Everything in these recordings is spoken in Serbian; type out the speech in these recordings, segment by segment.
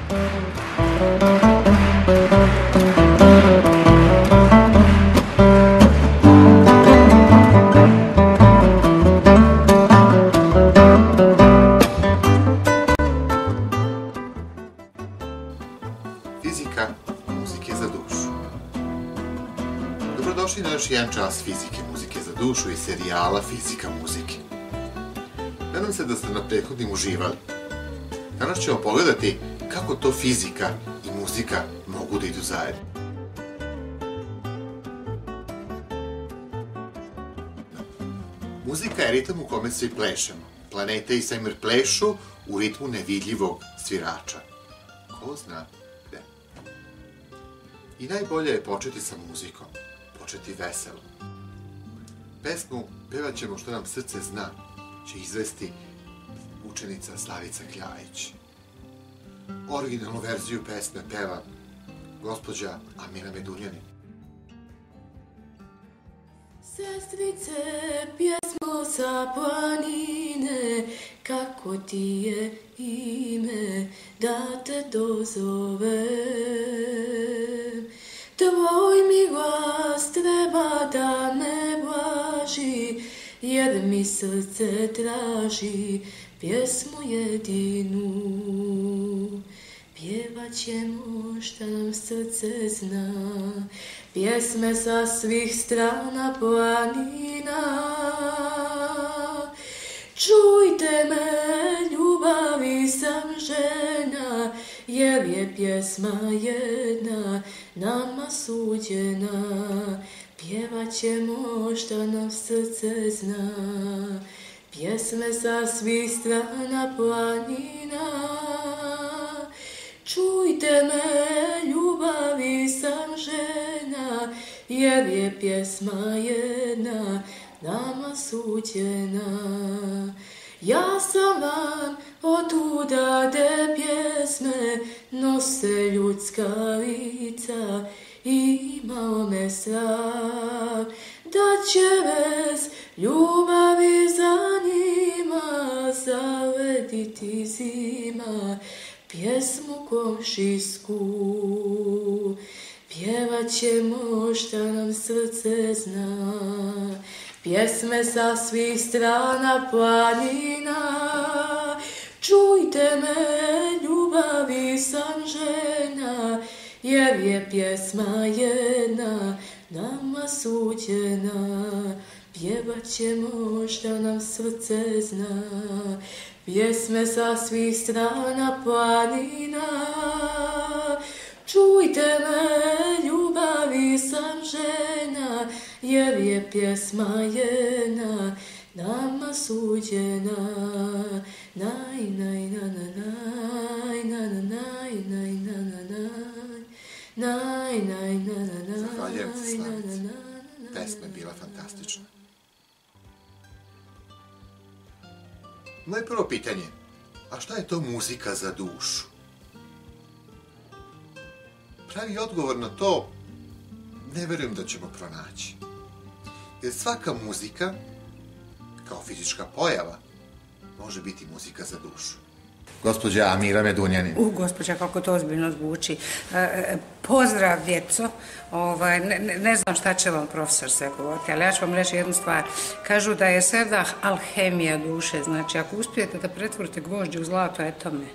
Fizika muzike za dušu. Dobrodošli na još jedan čas fizike muzike za dušu i serijala Fizika muzike. Nadam se da ste na prethodnim uživali. Danas ćemo pogledati kako to fizika i muzika mogu da idu zajedno. Muzika je ritam u kome svi plešemo. Planeta i svemir plešu u ritmu nevidljivog svirača. Ko zna gde? I najbolje je početi sa muzikom, početi veselo. Pesmu Pevat ćemo što nam srce zna će izvesti učenica Slavica Kljajić. Originalnu verziju pesme peva gospođa Amira Medunjanin. Sestrice, pjesmo sa planine, kako ti je ime, da te dozovem. Tvoj mi glas treba da me blaži, jer mi srce traži pjesmu jedinu. Pjevat ćemo šta nam srce zna, pjesme sa svih strana planina. Čujte me, ljubavi sam žena, jer je pjesma jedna nama suđena. Pjevat ćemo šta nam srce zna, pjesme sa svih strana planina. Čujte me, ljubavi sam žena, jer je pjesma jedna nama suđena. Ja sam van otuda de pjesme nose ljudska lica, imao me strah da će bez ljubavi za njima zalediti zima. Pjesmu komšijsku pjevat ćemo šta nam srce zna, pjesme sa svih strana planina. Čujte me, ljubavi sam žena, jer je pjesma jedna nama suđena. Pjevat ćemo šta nam srce zna, pjesme sa svih strana planina. Čujte me, ljubavi sam žena, jer je pjesma jedna nama suđena. Naj, naj, na, na, naj, na, na, naj, naj, na, na, naj, naj, naj, na, na, naj. Zahvaljujem se, Slavice. Pesma je bila fantastična. Moje prvo pitanje, a šta je to muzika za dušu? Pravi odgovor na to ne verujem da ćemo pronaći. Jer svaka muzika, kao fizička pojava, može biti muzika za dušu. Gospođa Amira Medunjanin. Gospođa, kako to ozbiljno zvuči. Pozdrav, djeco. Ne znam šta će vam profesor sve govoriti, ali ja ću vam reći jednu stvar. Kažu da je sevdah alhemija duše, znači ako uspijete da pretvorite gvožđe u zlato, eto me.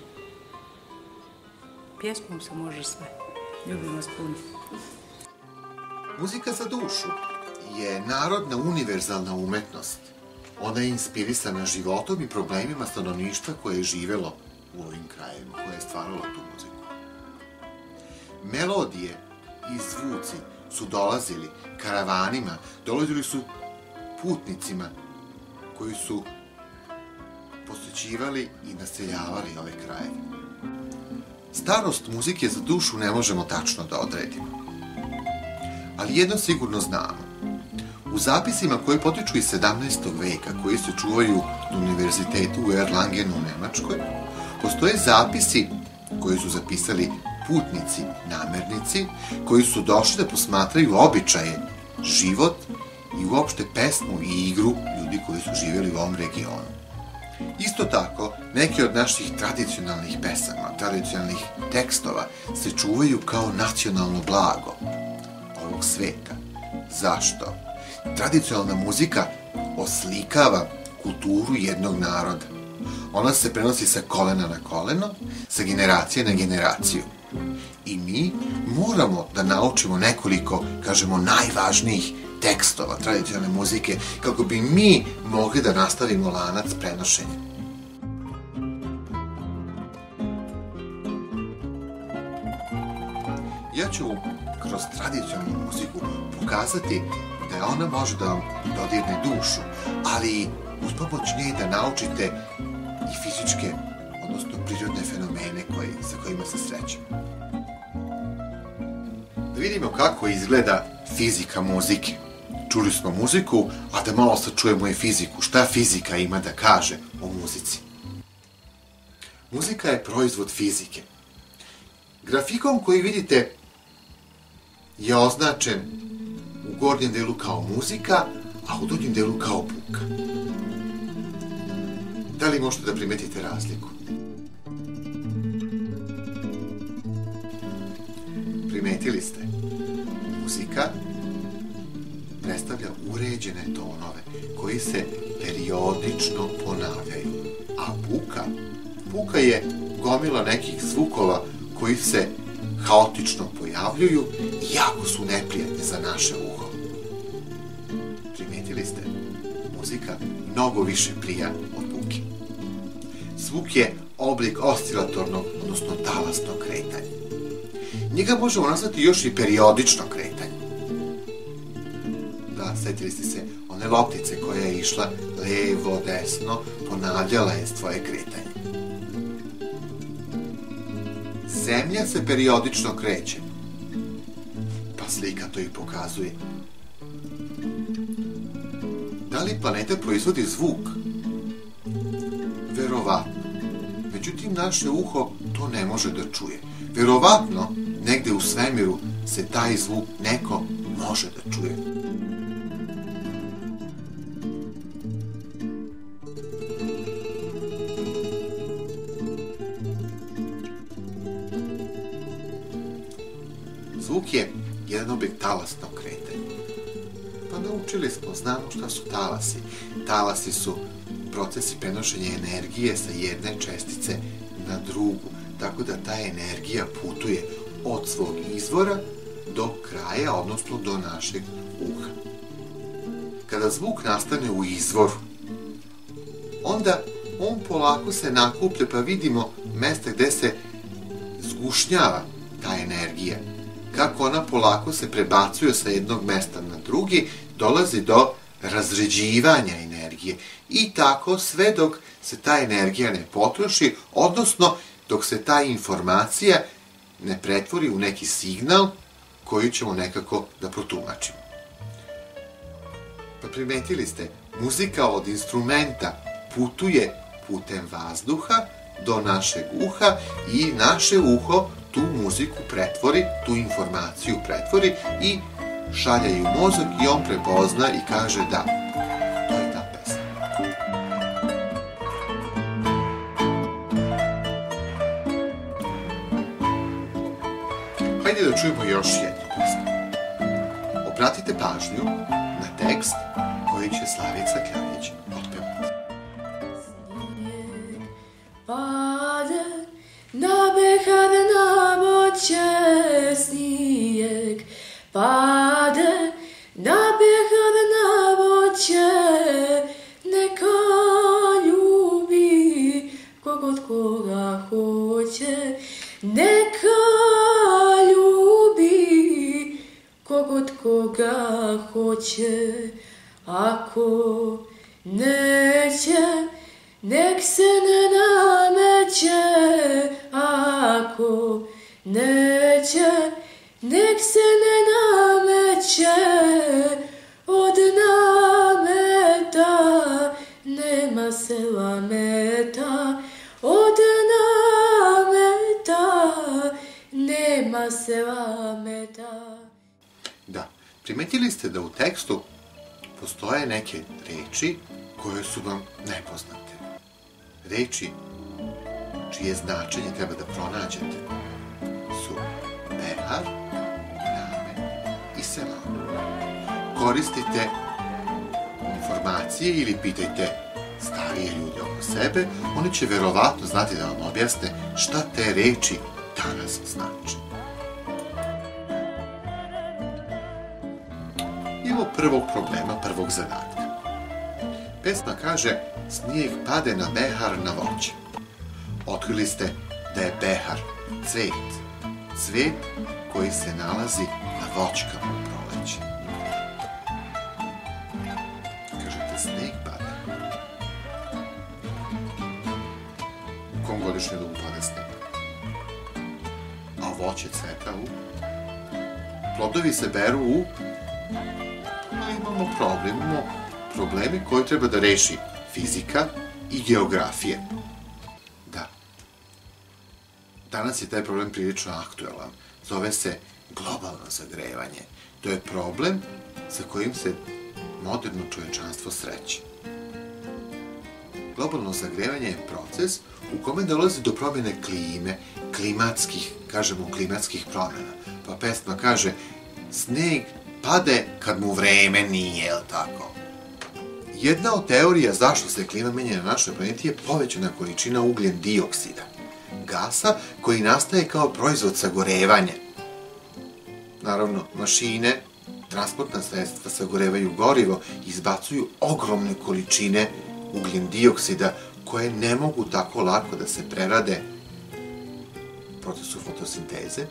Pjesmom se može sve. Ljubim vas puno. Muzika za dušu je narodna univerzalna umetnost. Ona je inspirisana životom i problemima stanovništva koje je živelo u ovim krajevima, koje je stvaralo tu muziku. Melodije i zvuci su dolazili karavanima, dolazili su putnicima koji su posjećivali i naseljavali ove krajeve. Starost muzike za dušu ne možemo tačno da odredimo. Ali jedno sigurno znamo. U zapisima koji potiču iz 17. veka, koji se čuvaju na univerzitetu u Erlangenu u Nemačkoj, postoje zapisi koji su zapisali putnici, namernici, koji su došli da posmatraju običaje, život i uopšte pesmu i igru ljudi koji su živjeli u ovom regionu. Isto tako, neki od naših tradicionalnih pesama, tradicionalnih tekstova se čuvaju kao nacionalno blago ovog sveta. Zašto? Tradicionalna muzika oslikava kulturu jednog naroda. Ona se prenosi sa kolena na koleno, sa generacije na generaciju. I mi moramo da naučimo nekoliko, kažemo, najvažnijih tekstova tradicionalne muzike kako bi mi mogli da nastavimo lanac prenošenja. Ja ću kroz tradicionalnu muziku pokazati da ona može da vam dodirne dušu, ali uz pomoć nje da naučite i fizičke, odnosno prirodne fenomene sa kojima se srećemo. Da vidimo kako izgleda fizika muzike. Čuli smo muziku, a da malo sad čujemo i fiziku. Šta fizika ima da kaže o muzici? Muzika je proizvod fizike. Grafikon koji vidite je označen u gornjem delu kao muzika, a u donjem delu kao buka. Da li možete da primetite razliku? Primetili ste? Muzika predstavlja uređene tonove koji se periodično ponavljaju. A buka je gomila nekih zvukova koji se haotično pojavljuju i jako su neprijatni za naše uho. Primetili ste? Muzika mnogo više prija od buke. Zvuk je oblik oscilatornog, odnosno talasnog kretanja. Njega možemo nazvati još i periodično kretanje. Da, setili ste se one loptice koja je išla levo, desno, ponavljala je svoje kretanje. Zemlja se periodično kreće, pa slika to i pokazuje. Da li planeta proizvodi zvuk? Verovatno. Međutim, naše uho to ne može da čuje. Verovatno, negde u svemiru se taj zvuk neko može da čuje. Zvuk je jedan oblik talasnog kretanja. Pa naučili smo, znamo šta su talasi. Talasi su procesi prenošenja energije sa jedne čestice na drugu, tako da ta energija putuje od svog izvora do kraja, odnosno do našeg uha. Kada zvuk nastane u izvoru, onda on polako se nakuplja, pa vidimo mesta gde se zgušnjava ta energija. Kako ona polako se prebacuje sa jednog mesta na drugi, dolazi do razređivanja energije. I tako sve dok se ta energija ne potroši, odnosno dok se ta informacija ne pretvori u neki signal koji ćemo nekako da protumačimo. Pa primetili ste, muzika od instrumenta putuje putem vazduha do našeg uha i naše uho tu muziku pretvori, tu informaciju pretvori i šalje ju mozak i on prepozna i kaže da, to je ta pesma. Hajde da čujemo još jednu pesmu. Obratite pažnju na tekst koji će Slavica Kljavić otpevati. Pade na behar na voće snijeg, pade na behar na voće, neka ljubi kogod koga hoće, neka ljubi kogod koga hoće, ako neće, nek se ne nameće, ako neće, nek se ne nameće, od nameta nema se lameta, od nameta nema se lameta. Da, primetili ste da u tekstu postoje neke reči koje su vam nepoznate. Reči čije značenje treba da pronađete su behar, name i selam. Koristite informacije ili pitajte starije ljude oko sebe, oni će verovatno znati da vam objasne šta te reči danas znači. Imamo prvog problema, prvog zadatka. Pesma kaže: snijeg pade na behar na voće. Otkrili ste da je behar cvet. Cvet koji se nalazi na voćkama u proleće. Kažete, snijeg pada. U kom godišnjem dobu pada snijeg? A voće cveta u? Plodovi se beru u? Imamo probleme koje treba da reši fizika i geografija. Da. Danas je taj problem prilično aktuelan. Zove se globalno zagrevanje. To je problem sa kojim se moderno čovečanstvo sreće. Globalno zagrevanje je proces u kome dolazi do promjene klime, klimatskih promjena. Pa pesma kaže: sneg pade kad mu vreme nije, jel tako? Jedna od teorija zašto se klima menja na našoj planeti je povećana količina ugljen dioksida, gasa koji nastaje kao proizvod sagorevanja. Naravno, mašine, transportna sredstva sagorevaju gorivo i izbacuju ogromne količine ugljen dioksida koje ne mogu tako lako da se prerade u procesu fotosinteze.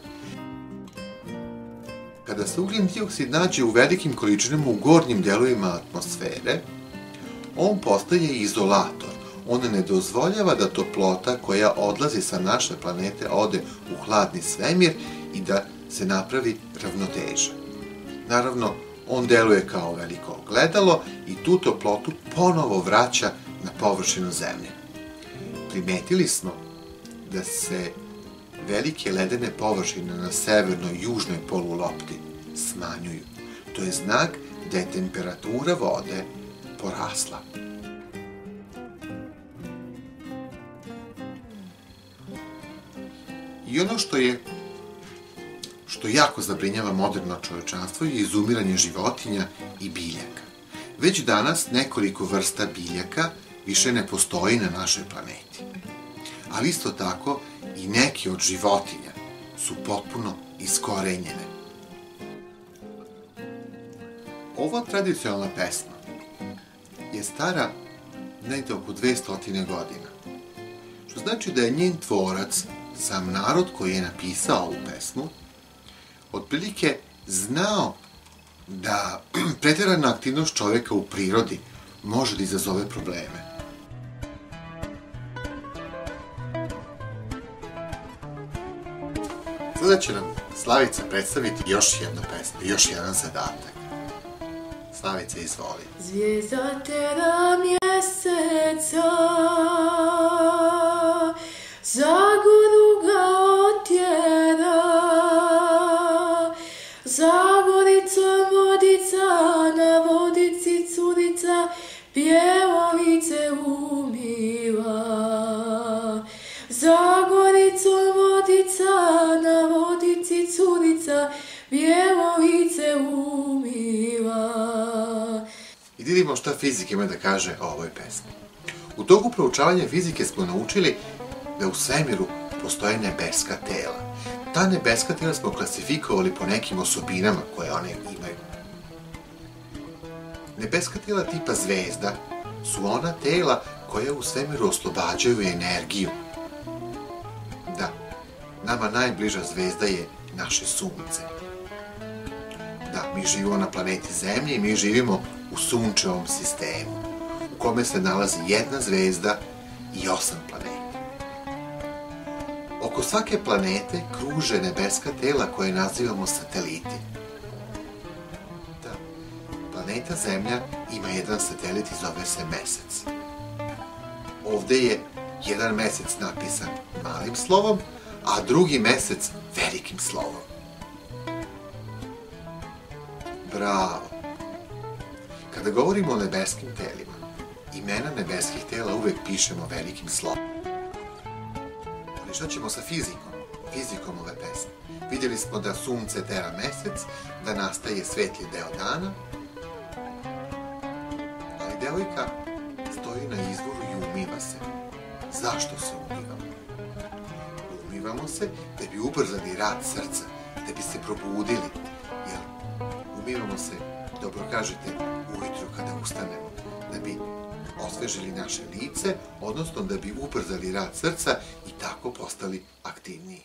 Kada se ugljen dioksid nađe u velikim količinama u gornjim delovima atmosfere, on postaje izolator. On ne dozvoljava da toplota koja odlazi sa naše planete ode u hladni svemir i da se napravi ravnoteža. Naravno, on deluje kao veliko ogledalo i tu toplotu ponovo vraća na površinu Zemlje. Primetili smo da se velike ledene površine na severnoj i južnoj polulopti smanjuju. To je znak da je temperatura vode porasla. I ono što jako zabrinjava moderno čovečanstvo je izumiranje životinja i biljaka. Već danas nekoliko vrsta biljaka više ne postoji na našoj planeti. Ali isto tako i neke od životinja su potpuno iskorenjene. Ova tradicionalna pesma je stara negde oko 200 godina, što znači da je njen tvorac, sam narod koji je napisao ovu pesmu, otprilike znao da preterana aktivnost čoveka u prirodi može da izazove probleme. Sada će nam Slavica predstaviti još jednu pesmu, još jedan zadatak. Slavice, izvoli. Zvijezda tera mjeseca, zagoru ga otjera, Zagoricom vodica, na vodici curica, pjevovice umiva. Zagoricom vodica, na vodici curica, pjevovice umiva. I da vidimo šta fizika ima da kaže o ovoj pesmi. U toku proučavanja fizike smo naučili da u svemiru postoje nebeska tela. Ta nebeska tela smo klasifikovali po nekim osobinama koje one imaju. Nebeska tela tipa zvezda su ona tela koja u svemiru oslobađaju energiju. Da, nama najbliža zvezda je naše sunce. Da, mi živimo na planeti Zemlji i mi živimo u sunčevom sistemu, u kome se nalazi jedna zvezda i 8 planeta. Oko svake planete kruže nebeska tela koje nazivamo sateliti. Da, planeta Zemlja ima jedan satelit i zove se Mesec. Ovde je jedan mesec napisan malim slovom, a drugi mesec velikim slovom. Bravo! Kada govorimo o nebeskim telima, imena nebeskih tela uvek pišemo velikim slovom. Ali šta ćemo sa fizikom ove pesme? Vidjeli smo da sunce tera mesec, da nastaje svetli deo dana, ali devojka stoji na izvoru i umiva se. Zašto se umivamo? Umivamo se da bi ubrzali rad srca, da bi se probudili, jer umivamo se, dobro kažete, ujutru kada ustanemo, da bi osvežili naše lice, odnosno da bi ubrzali rad srca i tako postali aktivniji.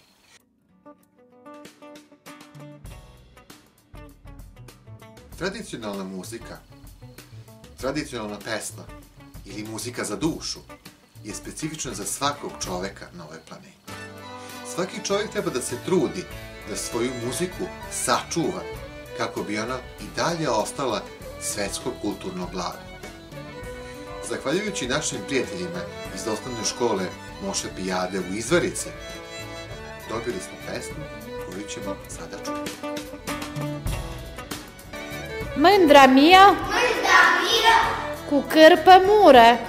Tradicionalna muzika, tradicionalna pesma ili muzika za dušu je specifična za svakog čoveka na ovoj planeti. Svaki čovjek treba da se trudi da svoju muziku sačuva kako bi ona i dalje ostala svetsko kulturno blago. Zahvaljujući našim prijateljima iz osnovne škole Moše Pijade u Izvarici, dobili smo pesmu koju ćemo sada čuti. Mândra mia, cu cârpă mură,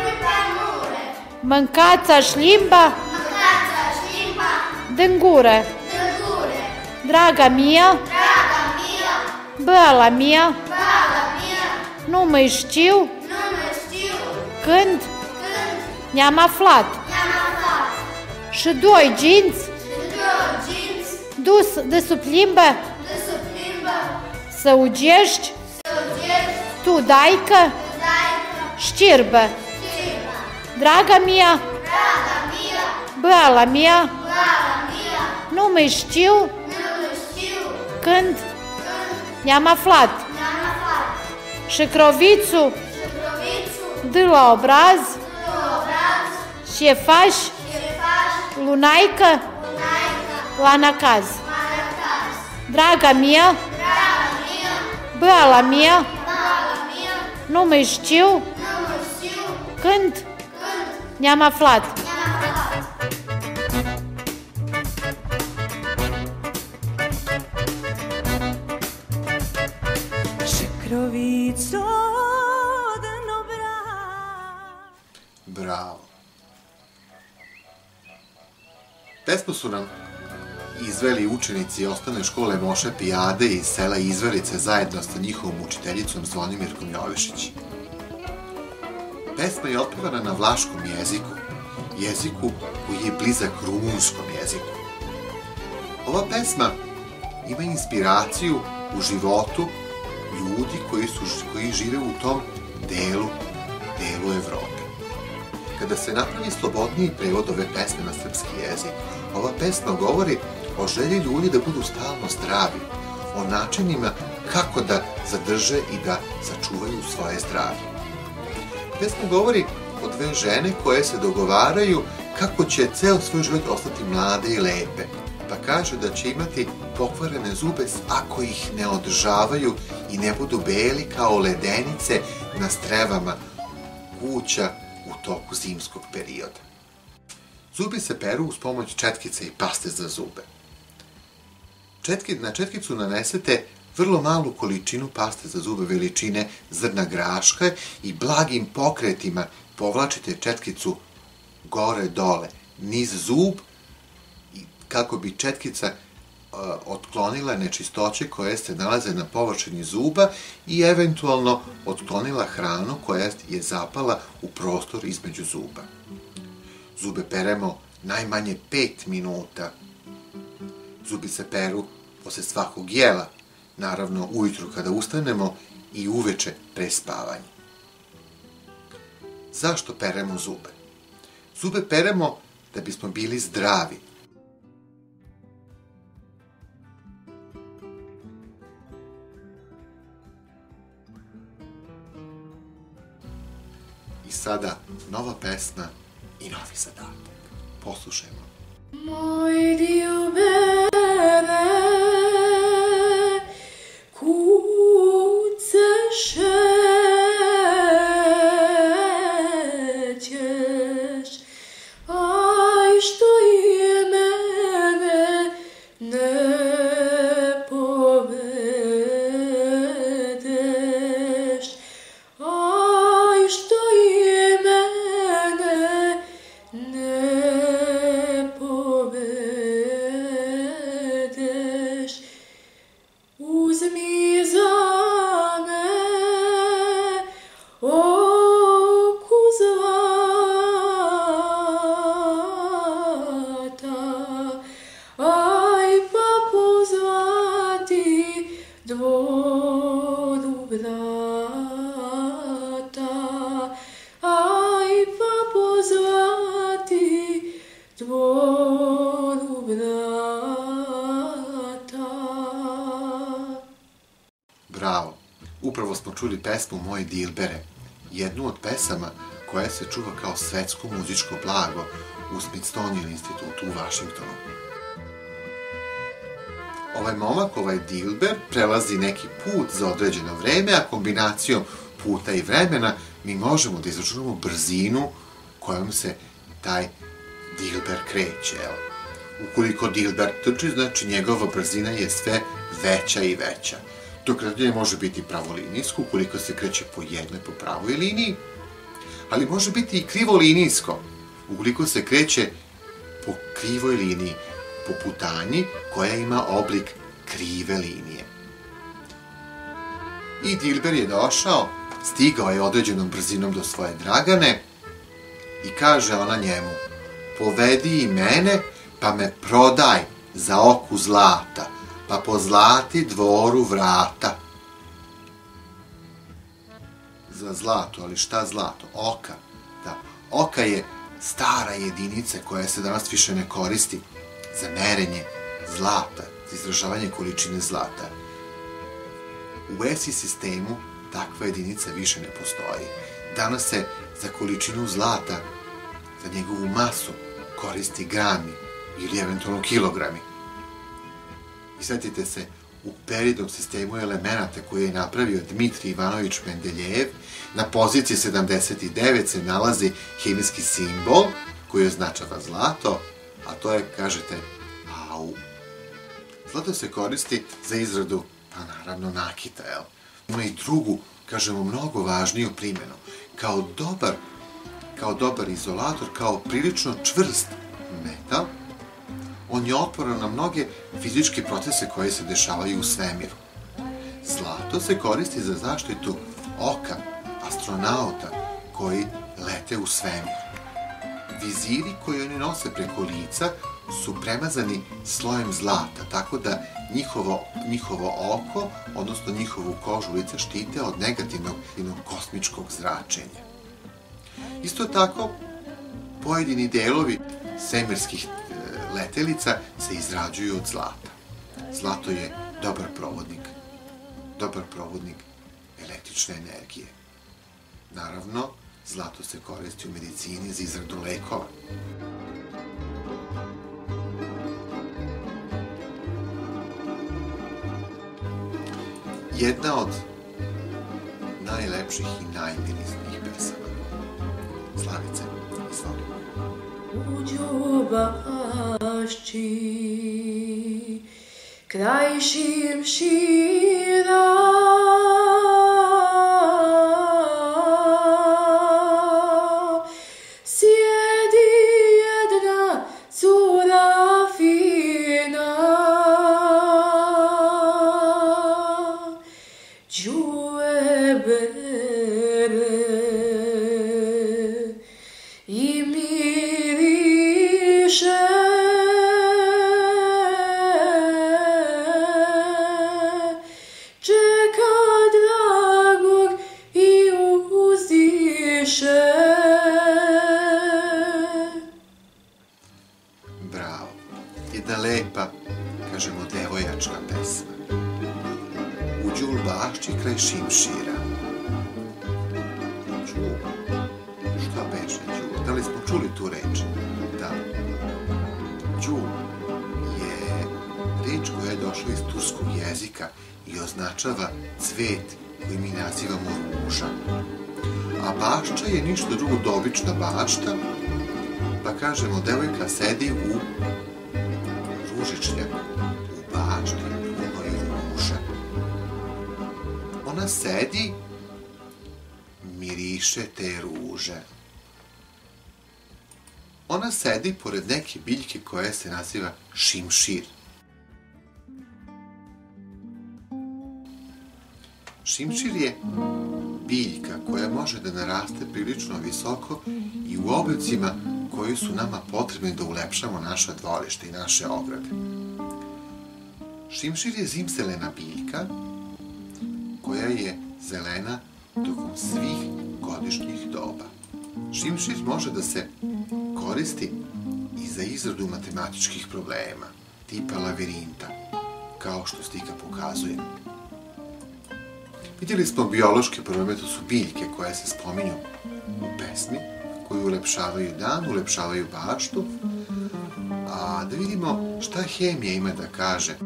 mâncați-aș limba din gură. Draga mia, băla mia, nu mai știu când ne-am aflat. Și doi ginți dus de sub limbă să ugești tu, daică, știrbă. Draga mia, băla mia, nu mai știu când ne-am aflat. Și crovițul de la obraz și faci lunaică la nacaz. Draga mia, băla mia, nu mai știu când ne-am aflat. Bravo! Pesmu su nam izveli učenici osnovne škole Moše Pijade iz sela Izvarice zajedno sa njihovom učiteljicom Zvonimirkom Jovišić. Pesma je otpevana na vlaškom jeziku koji je blizak rumunskom jeziku. Ova pesma ima inspiraciju u životu ljudi koji žive u tom delu Evrope. Kada se napravi slobodniji prevod ove pesme na srpski jezik, ova pesma govori o želji ljudi da budu stalno zdravi, o načinima kako da zadrže i da sačuvaju svoje zdravlje. Pesma govori o dve žene koje se dogovaraju kako će ceo svoj život ostati mlade i lepe, pa kaže da će imati pokvarene zube ako ih ne održavaju i ne budu beli kao ledenice na strevama kuća u toku zimskog perioda. Zubi se peru uz pomoć četkice i paste za zube. Na četkicu nanesete vrlo malu količinu paste za zube veličine zrna graška i blagim pokretima povlačite četkicu gore-dole, niz zub, kako bi četkica otklonila nečistoće koje se nalaze na površini zuba i eventualno otklonila hranu koja je zapala u prostor između zuba. Zube peremo najmanje 5 minuta. Zubi se peru posle svakog jela, naravno ujutru kada ustanemo i uveče pre spavanja. Zašto peremo zube? Zube peremo da bismo bili zdravi. I sada nova pesma i novi zadatak. Poslušajmo. Moj ljubene, kuce šećeš, aj što je mene ne povedeš, aj što je Upravo smo čuli pesmu Moje Dilbere, jednu od pesama koja se čuva kao svetsko muzičko blago u Smithsonian institutu u Vašingtonu. Ovaj momak, ovaj Dilber, prelazi neki put za određeno vreme, a kombinacijom puta i vremena mi možemo da izračunamo brzinu kojom se taj Dilber kreće. Ukoliko Dilber trči, znači njegova brzina je sve veća i veća. To kretanje može biti pravolinijsko, ukoliko se kreće po jednoj, po pravoj liniji, ali može biti i krivolinijsko, ukoliko se kreće po krivoj liniji, po putanji koja ima oblik krive linije. I Dilber je došao, stigao je određenom brzinom do svoje Dragane i kaže ona njemu: povedi i mene, pa me prodaj za oku zlata, pa pozlati dvoru vrata. Za zlato, ali šta zlato? Oka. Da, oka je stara jedinica koja se danas više ne koristi za merenje zlata, za izražavanje količine zlata. U ESI sistemu takva jedinica više ne postoji. Danas se za količinu zlata, za njegovu masu, koristi grami ili eventualno kilogrami. I sjetite se, u periodnom sistemu elemenata koji je napravio Dmitrij Ivanović Mendeljev, na poziciji 79 se nalazi hemijski simbol koji označava zlato, a to je, kažete, Au. Zlato se koristi za izradu, pa naravno, nakita, jel? Ima i drugu, kažemo, mnogo važniju primjenu. Kao dobar izolator, kao prilično čvrst metal, on je otporan na mnoge fizičke procese koje se dešavaju u svemiru. Zlato se koristi za zaštitu oka astronauta koji lete u svemir. Viziri koji oni nose preko lica su premazani slojem zlata, tako da njihovo oko, odnosno njihovu kožu lica, štite od negativnog kosmičkog zračenja. Isto tako, pojedini delovi svemirskih letelica se izrađuju od zlata. Zlato je dobar provodnik električne energije. Naravno, zlato se koristi u medicini za izradu lekova. Jedna od najlepših i najmirisnijih pesama. Slavice, izvoli. U Đubašći, kraj Šimšira, sjedi jedna cura fina, đuve bere i miriše, čeka dragog i uzdiše. Bravo. Jedna lepa, kažemo, devojačka pesma. U Đulbašći kraj Šimšira. Đul. Šta beše Đul? Da li smo čuli tu reč? Da. Đul je reč koja je došla iz turskog jezika i označava cvet koji mi nazivamo ruža. A bašča je ništa drugo do obična bašta, pa kažemo, devojka sedi u ružičnjaku, u bašti, punoj ruža. Ona sedi, miriše te ruže. Ona sedi pored neke biljke koja se naziva šimšir. Šimšir je biljka koja može da naraste prilično visoko i u oblicima koji su nama potrebni da ulepšamo naša dvorišta i naše ograde. Šimšir je zimzelena biljka koja je zelena tokom svih godišnjih doba. Šimšir može da se koristi i za izradu matematičkih problema, tipa lavirinta, kao što slika pokazuje. Vidjeli smo biološke probleme, to su biljke koje se spominju u pesmi, koji ulepšavaju dan, ulepšavaju baštu, a da vidimo šta hemija ima da kaže.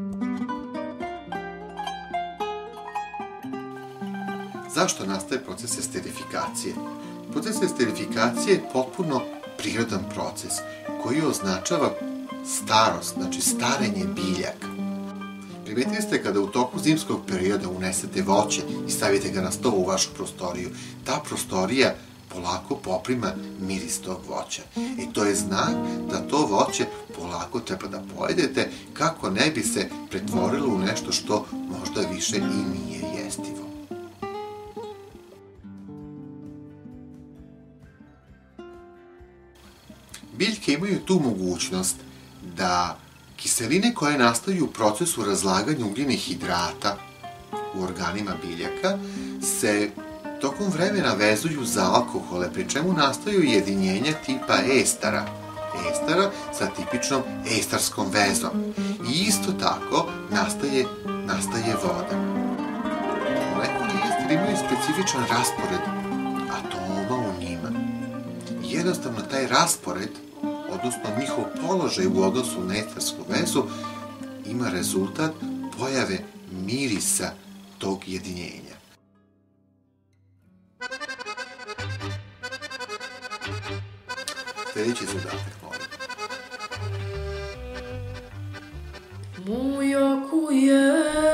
Zašto nastaje proces esterifikacije? Proces esterifikacije je potpuno prirodan proces koji označava starost, znači starenje biljaka. Primetili ste kada u toku zimskog perioda unesete voće i stavite ga na sto u vašu prostoriju, ta prostorija polako poprima miris tog voća. I to je znak da to voće polako treba da pojedete kako ne bi se pretvorilo u nešto što možda više i nije jestivo. Biljke imaju tu mogućnost da kiseline koje nastaju u procesu razlaganja ugljenih hidrata u organima biljaka se tokom vremena vezuju za alkohole, pri čemu nastaju jedinjenja tipa estara sa tipičnom estarskom vezom. I isto tako nastaje voda. Molekuli estera imaju specifičan raspored atoma u njima. Jednostavno taj raspored, odnosno njihov položaj u odnosu na estarsku vezu, ima rezultat pojave mirisa tog jedinjenja. Sljedeći zadatak, molim. Mujo kuje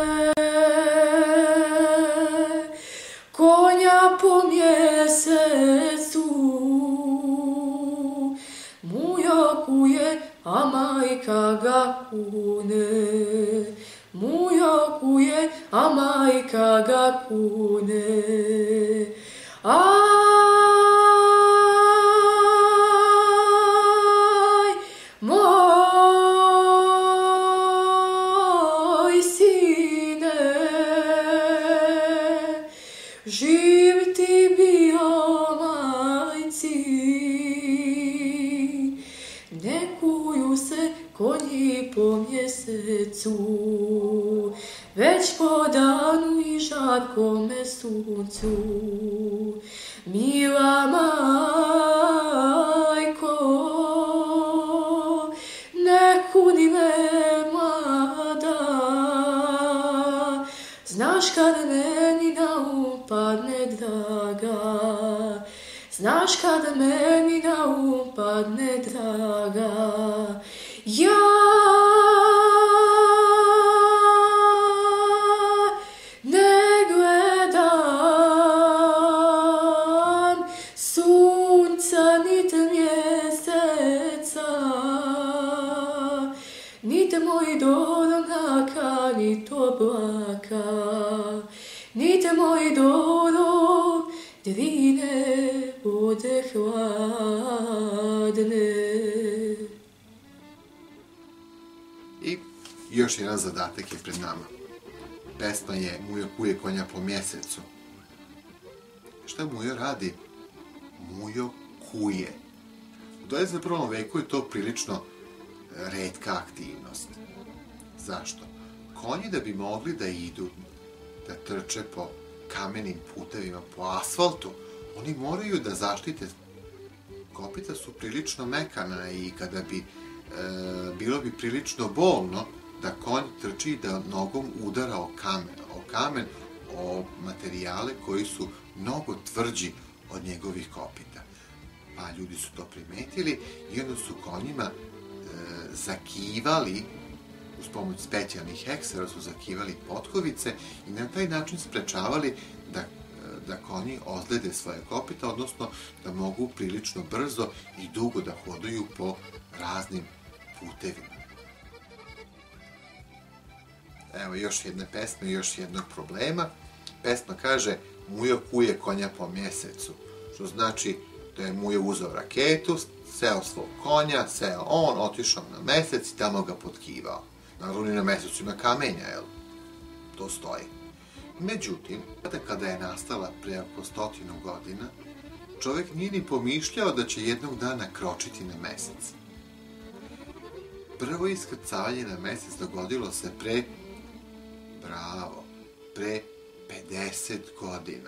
konja po mjesecu, mujo kuje, a majka ga kune. Mujo kuje, a majka ga kune. Živ ti bio majci, ne kuju se konji po mjesecu, već po danu i žarkome suncu. Mila majko, ne kuni me mlada, znaš kad meni na padne draga, znaš kada meni na padne draga, ja ne gledam sunca niti mjeseca, niti moj doronaka, niti oblaka, niti moj doro drine vode hladne. I još jedan zadatak je pred nama. Pesma je Mujo kuje konja po mjesecu. Šta Mujo radi? Mujo kuje. U 21. veku je to prilično retka aktivnost. Zašto? Konji da bi mogli da idu, da trče po kamenim putevima, po asfaltu, oni moraju da zaštite. Kopita su prilično mekana i kada bi bilo bi prilično bolno da konj trči i da nogom udara o kamen, o materijale koji su mnogo tvrđi od njegovih kopita. Pa ljudi su to primetili i onda su konjima zakivali, uz pomoć specijalnih heksera su zakivali potkovice i na taj način sprečavali da konji ozlede svoje kopita, odnosno da mogu prilično brzo i dugo da hoduju po raznim putevima. Evo još jedne pesme, još jednog problema. Pesma kaže Mujo kuje konja po mjesecu, što znači da je Mujo uzeo raketu, seo svog konja, seo on, otišao na mesec i tamo ga potkivao. Naravno i na mesecu ima kamenja, jel? To stoji. Međutim, kada je nastala pre oko 100 godina, čovjek nije ni pomišljao da će jednog dana kročiti na mesec. Prvo iskrcavanje na mesec dogodilo se pre 50 godina.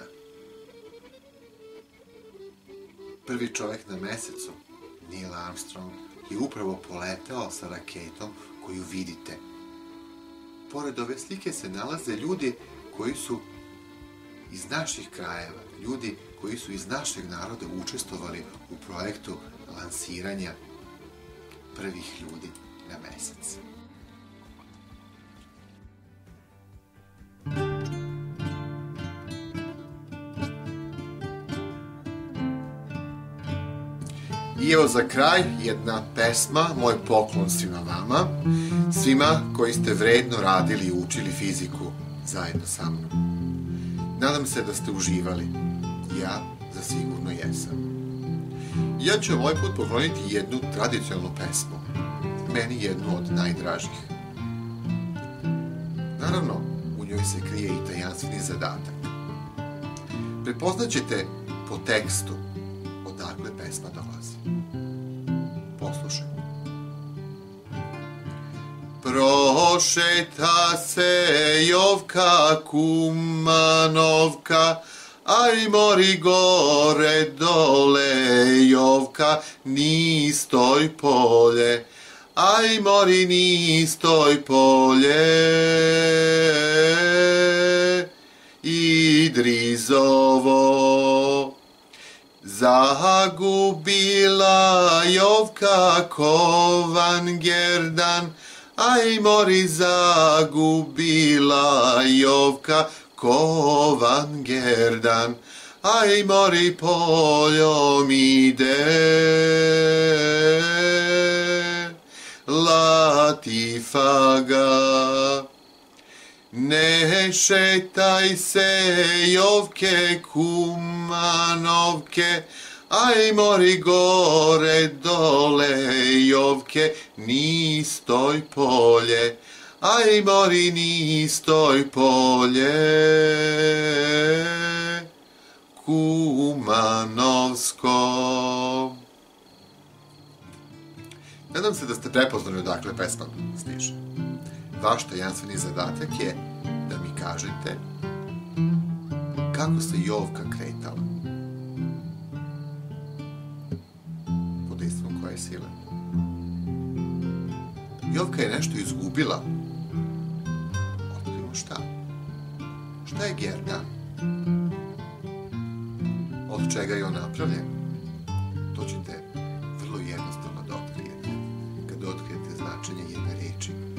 Prvi čovek na mesecu, Neil Armstrong, je upravo poletao sa raketom koju vidite. Pored ove slike se nalaze ljudi koji su iz naših krajeva, ljudi koji su iz našeg naroda učestvovali u projektu lansiranja prvih ljudi na mesec. I evo za kraj jedna pesma, moj poklon svima vama, svima koji ste vredno radili i učili fiziku zajedno sa mnom. Nadam se da ste uživali. Ja zasigurno jesam. Ja ću vam ovaj put pokloniti jednu tradicionalnu pesmu, meni jednu od najdražih. Naravno, u njoj se krije i tajanstveni zadatak. Prepoznaćete po tekstu odakle pesma dolazi. Poslušajte. Prošeta se Jovka Kumanovka, aj mori gore dole Jovka, niz toj polje, aj mori niz toj polje. Idrizovo zagubila Jovka kovan gerdan, aj mori zagubila Jovka kovan gerdan, aj mori poljom ide. Latifaga, ne šetaj se Jovke Kumanovke, aj mori gore dole Jovke, niz toj polje, aj mori niz toj polje. Kumanovsko. Nadam se da ste prepoznali odakle pesma stiže. Vaš tajanstveni zadatak je da mi kažete kako se Jovka kretala. Pod dejstvom koje sile? Jovka je nešto izgubila. Otkrimo šta? Šta je gerdan? Od čega je on napravljen? To ćete vrlo jednostavno da otkrijete kad otkrijete značenje jedne reči.